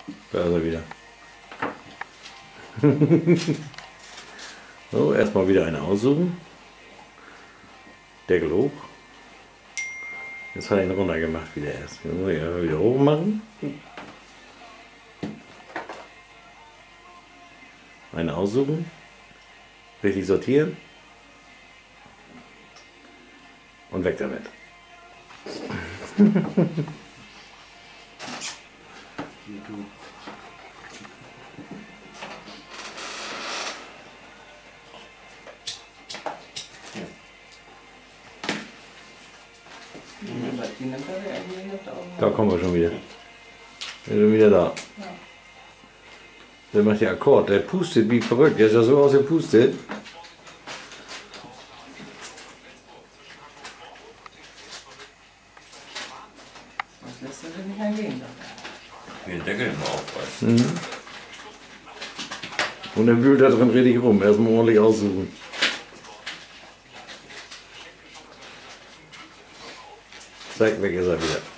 Da ist er wieder. So, erstmal wieder eine aussuchen. Deckel hoch. Jetzt hat er ihn runter gemacht wieder erst. Jetzt muss ich wieder hoch machen. Eine aussuchen. Richtig sortieren. Und weg damit. Da kommen wir schon wieder. Wir sind schon wieder da. Der macht ja Akkord, der pustet wie verrückt. Der ist ja so ausgepustet. Was lässt er denn nicht ergehen? Wie ein Deckel im Aufpreis. Mhm. Und dann wühlt er drin richtig rum. Erstmal ordentlich aussuchen. Zack, weg ist er wieder.